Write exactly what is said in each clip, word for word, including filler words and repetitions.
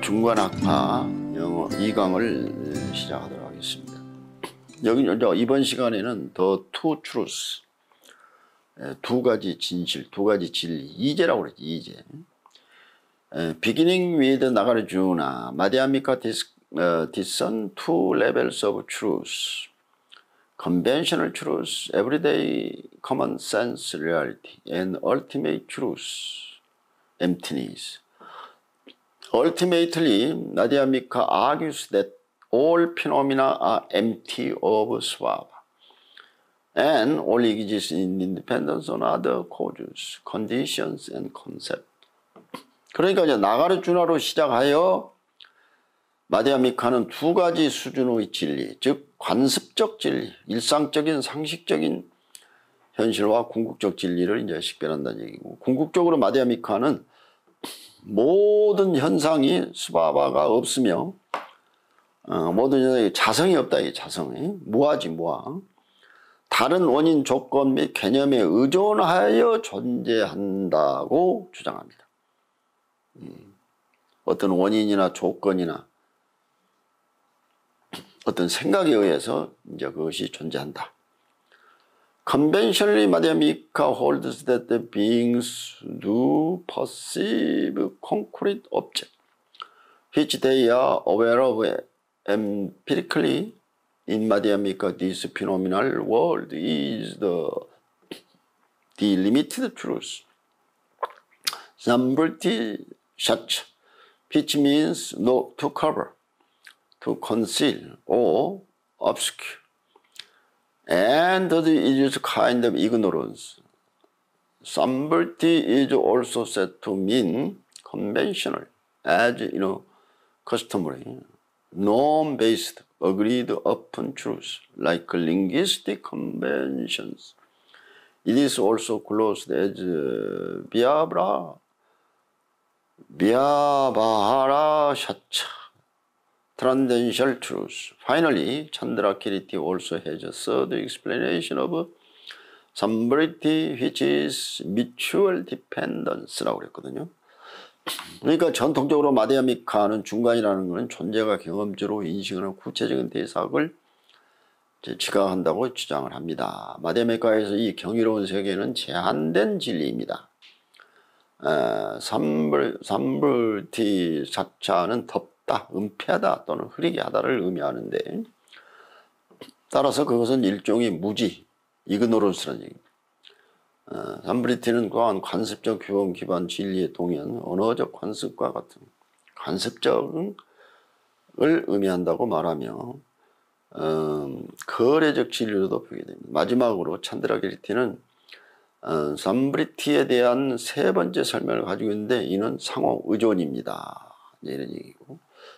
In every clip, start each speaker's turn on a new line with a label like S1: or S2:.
S1: 중간학파 영어 이 강을 시작하도록 하겠습니다. 여기 이번 시간에는 The Two Truths, 두 가지 진실, 두 가지 진리, 이제라고 그러지, 이제. Beginning with 나가르주나, 마디아미카 discern two levels of truth, conventional truth, everyday common sense reality, and ultimate truth, emptiness. Ultimately, Nadia Mika argues that all phenomena are empty of swabha and only exist in independence on other causes, conditions, and concepts. 그러니까 이제 나가르주나로 시작하여 마디아 미카는 두 가지 수준의 진리, 즉 관습적 진리, 일상적인 상식적인 현실과 궁극적 진리를 이제 식별한다는 얘기고, 궁극적으로 마디아 미카는 모든 현상이 스바바가 없으며 어, 모든 현상이 자성이 없다. 이 자성이 무아지 무아. 다른 원인 조건 및 개념에 의존하여 존재한다고 주장합니다. 음, 어떤 원인이나 조건이나 어떤 생각에 의해서 이제 그것이 존재한다. Conventionally, Madhya Mika holds that the beings do perceive concrete objects, which they are aware of empirically. In Madhya Mika, this phenomenal world is the, the limited truth. Samvriti Shach, which means no, to cover, to conceal or obscure. And it is a kind of ignorance. Samvrti is also said to mean conventional, as you know, customary, norm-based, agreed upon truth, like linguistic conventions. It is also closed as Vyabhara, Vyabhara Shacha, transcendental truth. Finally, Chandrakirti also has a third explanation of Samvriti, which is mutual dependence라고 그랬거든요. 그러니까 전통적으로 마디아 미카는 중간이라는 것은 존재가 경험적으로 인식하는 구체적인 대상을 지각한다고 주장을 합니다. 마디아 미카에서 이 경이로운 세계는 제한된 진리입니다. 어, 삼불, 삼불티 자차는 덥다, 은폐하다 또는 흐리게 하다를 의미하는데, 따라서 그것은 일종의 무지, 이그노런스라는 얘기입니다. 어, 삼브리티는 또한 관습적 교훈 기반 진리의 동연, 언어적 관습과 같은 관습적을 의미한다고 말하며 어, 거래적 진리로도 표기됩니다. 마지막으로 찬드라기리티는 어, 삼브리티에 대한 세 번째 설명을 가지고 있는데, 이는 상호 의존입니다. 이런 얘기고.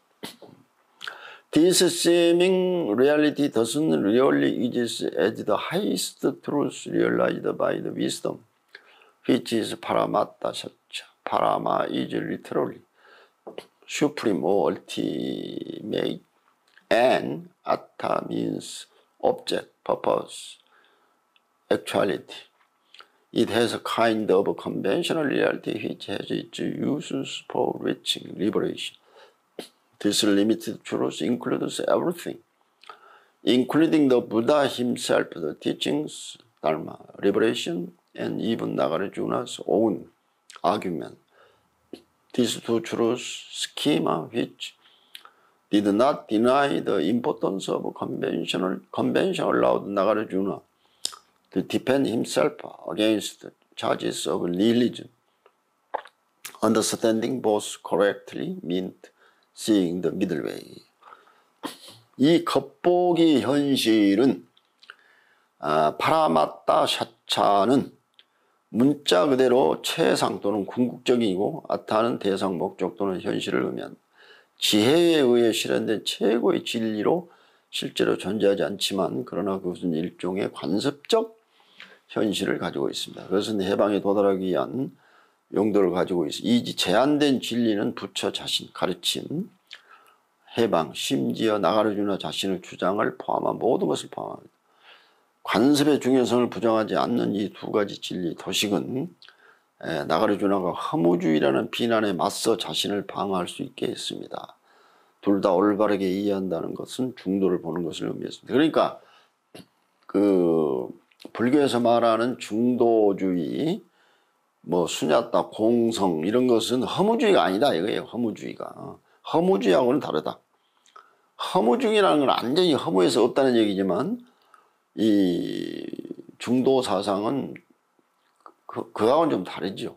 S1: This seeming reality doesn't really exist as the highest truth realized by the wisdom, which is paramatta satcha. Parama is literally supreme or ultimate, and atta means object, purpose, actuality. It has a kind of conventional reality which has its uses for reaching liberation. This limited truth includes everything, including the Buddha himself, the teachings, Dharma, liberation, and even Nagarjuna's own argument. These two truths schema which did not deny the importance of conventional, convention allowed Nagarjuna to defend himself against charges of religion. Understanding both correctly meant seeing the middle way. 이 겉보기 현실은 아, 파라마타 샤차는 문자 그대로 최상 또는 궁극적이고, 아타는 대상 목적 또는 현실을 의미한다. 지혜에 의해 실현된 최고의 진리로 실제로 존재하지 않지만, 그러나 그것은 일종의 관습적 현실을 가지고 있습니다. 그것은 해방에 도달하기 위한 용도를 가지고 있습니다. 이 제한된 진리는 부처 자신, 가르침, 해방, 심지어 나가르주나 자신의 주장을 포함한 모든 것을 포함합니다. 관습의 중요성을 부정하지 않는 이 두 가지 진리 도식은 에, 나가르주나가 허무주의라는 비난에 맞서 자신을 방어할 수 있게 했습니다. 둘 다 올바르게 이해한다는 것은 중도를 보는 것을 의미했습니다. 그러니까 그 불교에서 말하는 중도주의, 뭐 수냐타, 공성 이런 것은 허무주의가 아니다 이거예요. 허무주의가. 허무주의하고는 다르다. 허무주의라는 건 완전히 허무해서 없다는 얘기지만 이 중도 사상은 그, 그하고는 좀 다르죠.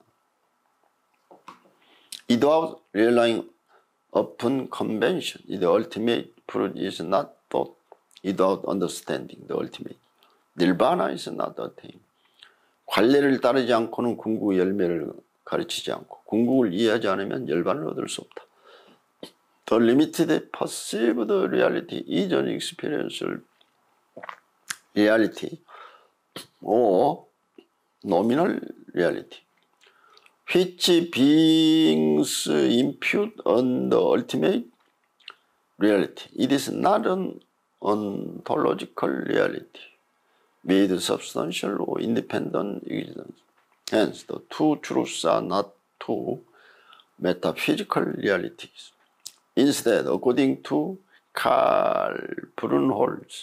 S1: Without relying upon convention, the ultimate truth is not thought. Without understanding the ultimate, nirvana is not attained. 관례를 따르지 않고는 궁극의 열매를 가르치지 않고 궁극을 이해하지 않으면 열반을 얻을 수 없다. The limited perceived reality is an experiential reality or nominal reality, which beings impute on the ultimate reality. It is not an ontological reality, made substantial or independent existence. Hence, the two truths are not two metaphysical realities. Instead, according to Karl Brunholz,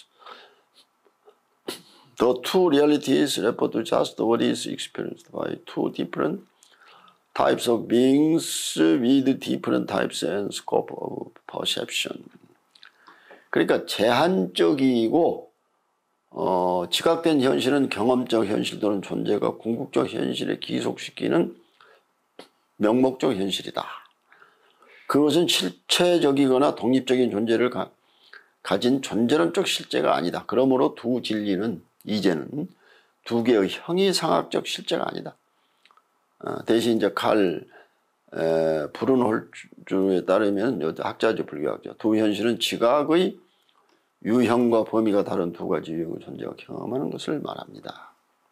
S1: the two realities refer to just what is experienced by two different types of beings with different types and scope of perception. 그러니까 제한적이고 어, 지각된 현실은 경험적 현실 또는 존재가 궁극적 현실에 기속시키는 명목적 현실이다. 그것은 실체적이거나 독립적인 존재를 가, 가진 존재론적 실제가 아니다. 그러므로 두 진리는 이제는 두 개의 형이상학적 실제가 아니다. 어, 대신 이제 칼 에, 브룬홀주에 따르면 학자죠, 불교학자. 두 현실은 지각의 유형과 범위가 다른 두 가지 유형의 존재가 경험하는 것을 말합니다.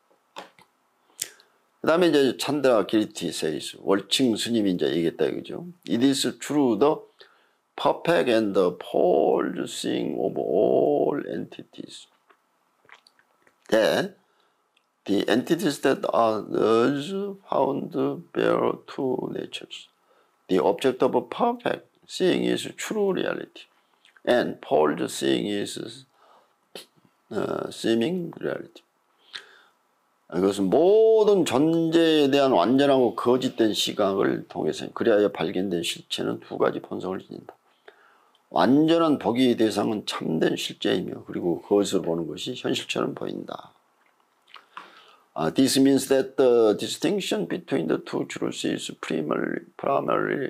S1: 그 다음에 이제 찬드라 기리티 세이스, 월칭 스님이 이제 얘기했다 이거죠. It is true the perfect and the full seeing of all entities, that the entities that are thus found bear two natures. The object of perfect seeing is true reality, and false seeing is uh, seeming reality. 이것은 모든 존재에 대한 완전하고 거짓된 시각을 통해서 그래야 발견된 실체는 두 가지 본성을 지닌다. 완전한 보기의 대상은 참된 실제이며 그리고 그것을 보는 것이 현실처럼 보인다. Uh, this means that the distinction between the two truths is primarily, primarily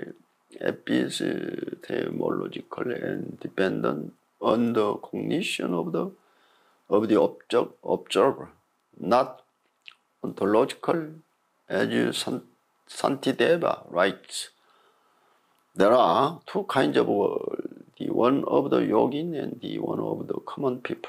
S1: epistemological and dependent on the cognition of the of the object, observer, not ontological, as Santideva writes. There are two kinds of world, the one of the yogin and the one of the common people.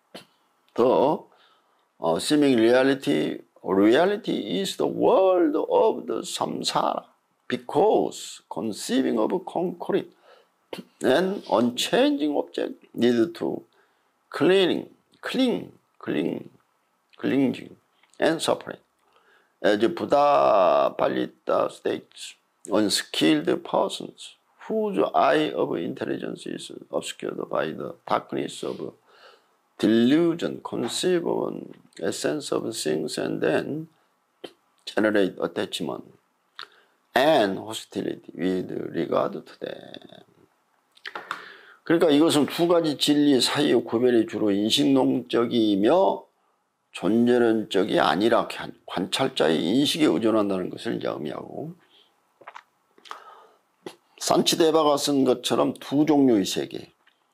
S1: The uh, seeming reality, reality is the world of the samsara, because conceiving of a concrete and unchanging object need to cleaning, cling, cling, clinging, and suffering. As Buddha Palita states, unskilled persons whose eye of intelligence is obscured by the darkness of delusion conceive of an essence of things and then generate attachment and hostility with regard to them. 그러니까 이것은 두 가지 진리 사이의 구별이 주로 인식론적이며 존재론적이 아니라 관찰자의 인식에 의존한다는 것을 이제 의미하고, 산치데바가 쓴 것처럼 두 종류의 세계,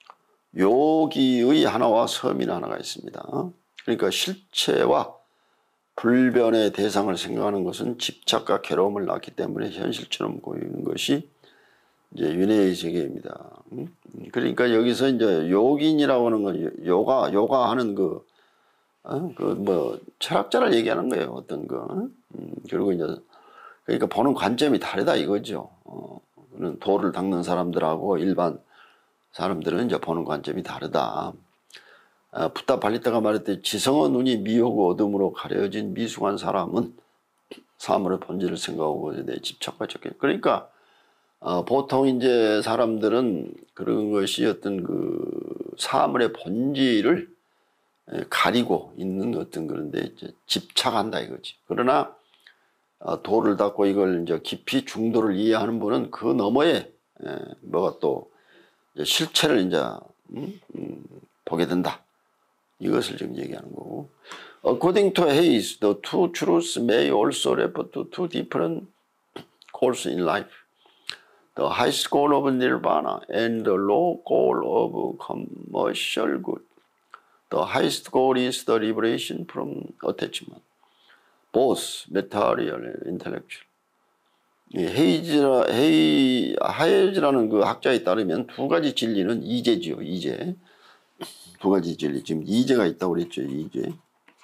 S1: 요기의 하나와 서민의 하나가 있습니다. 그러니까 실체와 불변의 대상을 생각하는 것은 집착과 괴로움을 낳기 때문에 현실처럼 보이는 것이 이제 윤회의 세계입니다. 그러니까 여기서 이제 요긴이라고 하는 건 요가, 요가 하는 그, 어? 그 뭐 철학자를 얘기하는 거예요. 어떤 거. 음, 그리고 이제 그러니까 보는 관점이 다르다 이거죠. 어, 도를 닦는 사람들하고 일반 사람들은 이제 보는 관점이 다르다. 아, 붓다 발리타가 말했듯이 지성의 눈이 미혹 어둠으로 가려진 미숙한 사람은 사물의 본질을 생각하고 그것에 대해 집착과 적격. 그러니까 어, 보통 이제 사람들은 그런 것이 어떤 그 사물의 본질을 가리고 있는 어떤 그런데 이제 집착한다 이거지. 그러나 어, 도를 닦고 이걸 이제 깊이 중도를 이해하는 분은 그 너머에 에, 뭐가 또 이제 실체를 이제 음, 음, 보게 된다. 이것을 지금 얘기하는 거고. According to Hayes, the two truths may also refer to two different goals in life. The highest goal of nirvana and the low goal of commercial good. The highest goal is the liberation from attachment, both material and intellectual. 헤이즈라, 헤이, 하이즈라는 그 학자에 따르면 두 가지 진리는 이제지요, 이제. 두 가지 진리. 지금 이제가 있다고 그랬죠, 이제.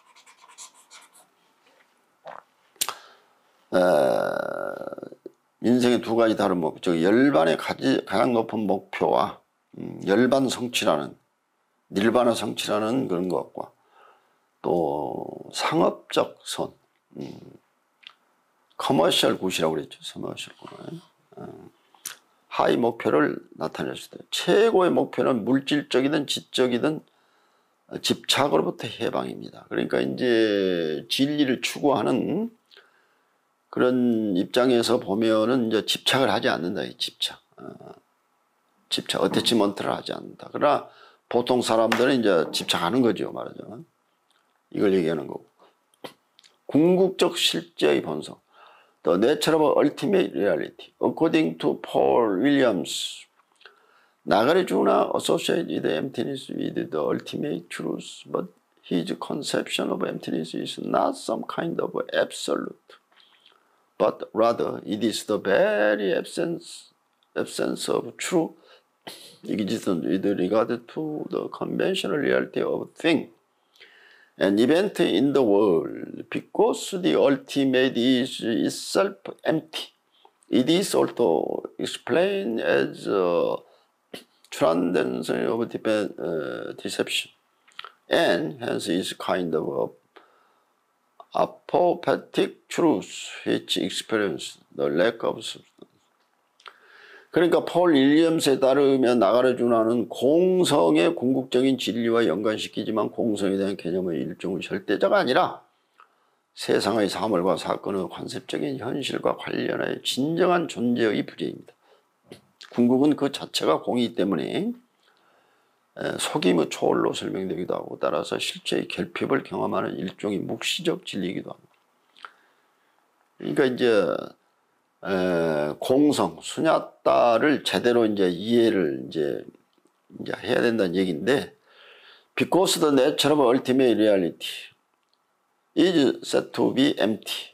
S1: 에, 인생의 두 가지 다른 목, 즉 열반의 가지, 가장 높은 목표와 음, 열반 성취라는 닐바나 성취라는 그런 것과 또 상업적 선, 음, 커머셜 굿이라고 그랬죠. 커머셜 굿. 어, 하이 목표를 나타낼 수 있다. 최고의 목표는 물질적이든 지적이든 집착으로부터 해방입니다. 그러니까 이제 진리를 추구하는 그런 입장에서 보면은 이제 집착을 하지 않는다. 이 집착. 어, 집착, 어태치먼트를 하지 않는다. 그러나 보통 사람들은 이제 집착하는 거죠. 말하자면. 이걸 얘기하는 거고. 궁극적 실제의 본성. The nature of ultimate reality. According to Paul Williams, 나가레주나 associated emptiness with the ultimate truth, but his conception of emptiness is not some kind of absolute, but rather it is the very absence, absence of true existence with regard to the conventional reality of thing. An event in the world, because the ultimate is itself empty. It is also explained as a transcendence of uh, deception, and hence is kind of a apoplectic truth which experiences the lack of substance. 그러니까 폴 윌리엄스에 따르면 나가레주나는 공성의 궁극적인 진리와 연관시키지만 공성에 대한 개념의 일종의 절대자가 아니라 세상의 사물과 사건의 관습적인 현실과 관련하여 진정한 존재의 부재입니다. 궁극은 그 자체가 공이기 때문에 속임의 초월로 설명되기도 하고 따라서 실체의 결핍을 경험하는 일종의 묵시적 진리이기도 합니다. 그러니까 이제 에, 공성, 수냐따를 제대로 이제 이해를 이제, 이제 해야 된다는 얘기인데, because the nature of ultimate reality is said to be empty.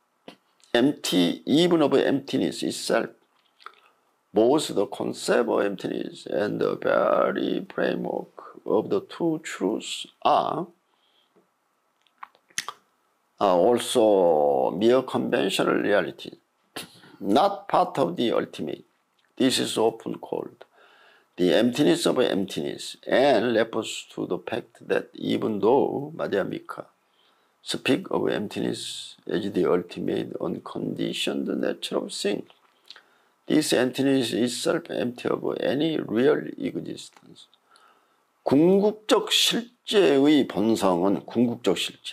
S1: Empty, even of emptiness itself. Both the concept of emptiness and the very framework of the two truths are, are also mere conventional reality. Not part of the ultimate. This is often called the emptiness of emptiness and refers to the fact that even though Madhyamika speak of emptiness as the ultimate unconditioned nature of thing, this emptiness is itself empty of any real existence. 궁극적 실제의 본성은 궁극적 실제.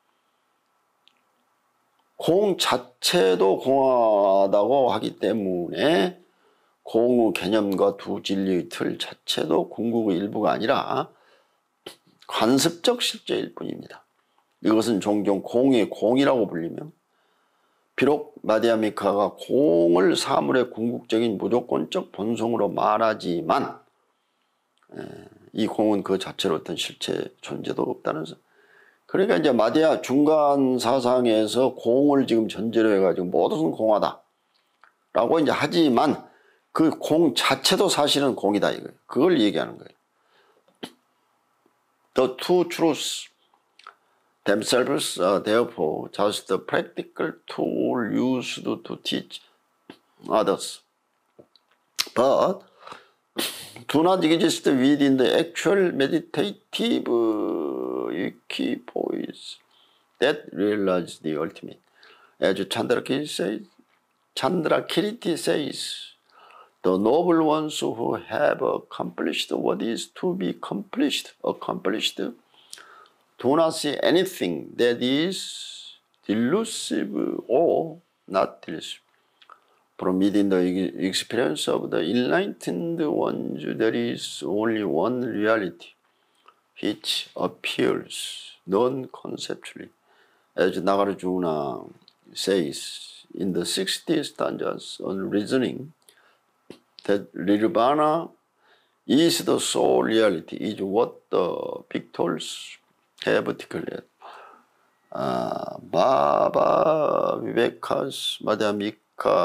S1: 공 자체도 공하다고 하기 때문에 공의 개념과 두 진리의 틀 자체도 궁극의 일부가 아니라 관습적 실제일 뿐입니다. 이것은 종종 공의 공이라고 불리며 비록 마디아미카가 공을 사물의 궁극적인 무조건적 본성으로 말하지만 이 공은 그 자체로 어떤 실체 존재도 없다는 그러니까 이제 마디아 중간 사상에서 공을 지금 전제로 해가지고 모든 공하다 라고 이제 하지만 그 공 자체도 사실은 공이다 이거예요. 그걸 얘기하는 거예요. The two truths themselves are therefore just the practical tool used to teach others, but do not exist within the actual meditative equipoise that realize the ultimate. As Chandrakirti says, Chandrakirti says, the noble ones who have accomplished what is to be accomplished, accomplished, do not see anything that is delusive or not delusive. From within the experience of the enlightened ones, there is only one reality, which appears non-conceptually. As Nagarjuna says in the sixty stanzas on reasoning, that Nirvana is the sole reality, is what the victors have declared. Uh, Baba Viveka's Madhyamika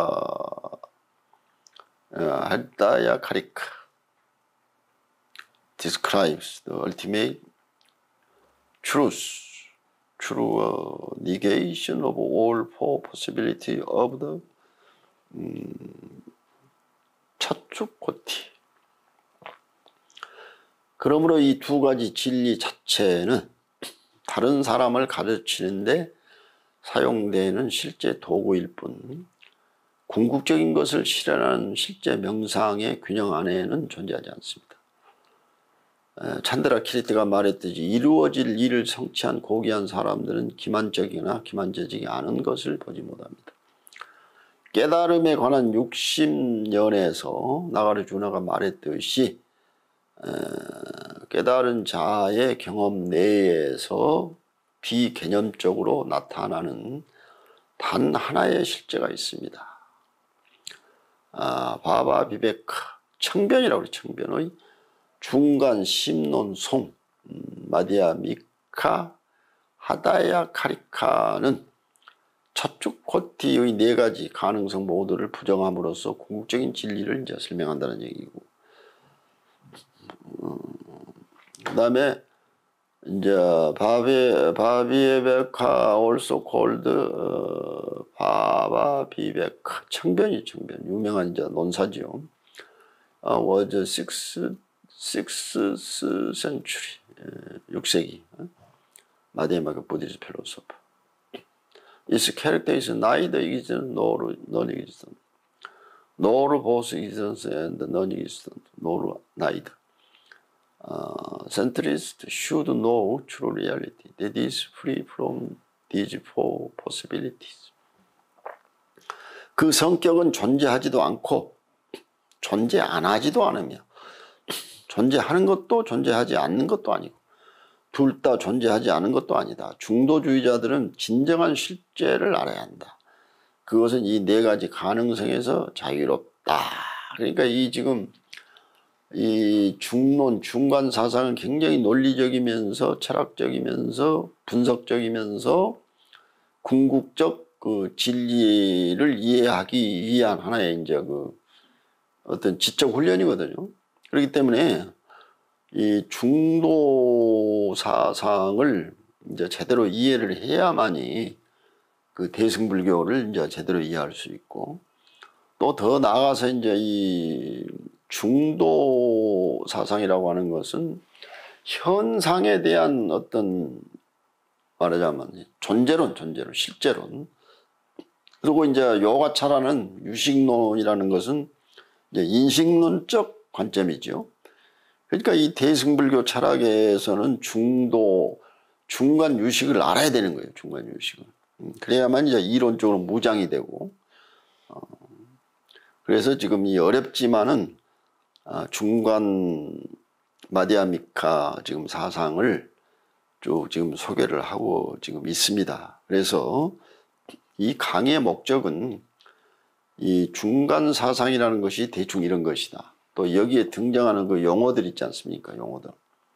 S1: uh, Hadaya Karika describes the ultimate truth, true uh, negation of all four possibility of the um, 차축고티. 그러므로 이 두 가지 진리 자체는 다른 사람을 가르치는데 사용되는 실제 도구일 뿐 궁극적인 것을 실현하는 실제 명상의 균형 안에는 존재하지 않습니다. 찬드라키르티가 말했듯이 이루어질 일을 성취한 고귀한 사람들은 기만적이거나 기만적이지 않은 것을 보지 못합니다. 깨달음에 관한 육십년에서 나가르주나가 말했듯이 깨달은 자의 경험 내에서 비개념적으로 나타나는 단 하나의 실제가 있습니다. 아, 바바 비베카, 청변이라고 그래요. 청변의 중간 심론송, 음, 마디아 미카, 하다야 카리카는 차축코티의 네 가지 가능성 모두를 부정함으로써 궁극적인 진리를 이제 설명한다는 얘기고, 음, 그 다음에 이제 바비 바비에베카 also called 어, 바바 비베카 청변이 청변 유명한 이제 논사지요. 어, was sixth sixth century 육 세기 마디아미카 부디스트 필로소퍼. Its character is neither existent nor non-existent, nor both existence and non-existent, nor neither. Uh, centrists should know true reality that is free from these four possibilities. 그 성격은 존재하지도 않고 존재 안 하지도 않으며 존재하는 것도 존재하지 않는 것도 아니고 둘 다 존재하지 않은 것도 아니다. 중도주의자들은 진정한 실제를 알아야 한다. 그것은 이 네 가지 가능성에서 자유롭다. 그러니까 이 지금 이 중론, 중간 사상은 굉장히 논리적이면서 철학적이면서 분석적이면서 궁극적 그 진리를 이해하기 위한 하나의 이제 그 어떤 지적 훈련이거든요. 그렇기 때문에 이 중도 사상을 이제 제대로 이해를 해야만이 그 대승불교를 이제 제대로 이해할 수 있고, 또 더 나아가서 이제 이 중도 사상이라고 하는 것은 현상에 대한 어떤 말하자면 존재론, 존재론, 실제론. 그리고 이제 요가차라는 유식론이라는 것은 이제 인식론적 관점이죠. 그러니까 이 대승불교 철학에서는 중도, 중간 유식을 알아야 되는 거예요. 중간 유식을. 그래야만 이제 이론적으로 무장이 되고. 어, 그래서 지금 이 어렵지만은 아, 중간 마디아미카 지금 사상을 쭉 지금 소개를 하고 지금 있습니다. 그래서 이 강의의 목적은 이 중간 사상이라는 것이 대충 이런 것이다. 또 여기에 등장하는 그 용어들 있지 않습니까? 용어들.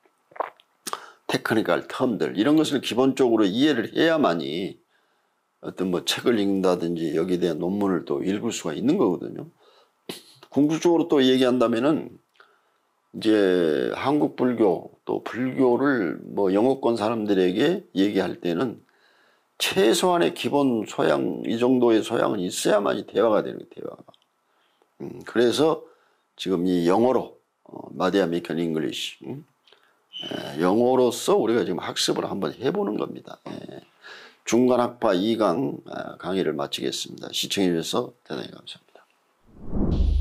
S1: 테크니컬 텀들. 이런 것을 기본적으로 이해를 해야만이 어떤 뭐 책을 읽는다든지 여기에 대한 논문을 또 읽을 수가 있는 거거든요. 궁극적으로 또 얘기한다면은 이제 한국 불교 또 불교를 뭐 영어권 사람들에게 얘기할 때는 최소한의 기본 소양, 이 정도의 소양은 있어야만이 대화가 되는 거예요. 대화가. 음, 그래서 지금 이 영어로 어, 마디아미칸 잉글리시 음? 에, 영어로서 우리가 지금 학습을 한번 해보는 겁니다. 에. 중간학파 이 강 강의를 마치겠습니다. 시청해 주셔서 대단히 감사합니다.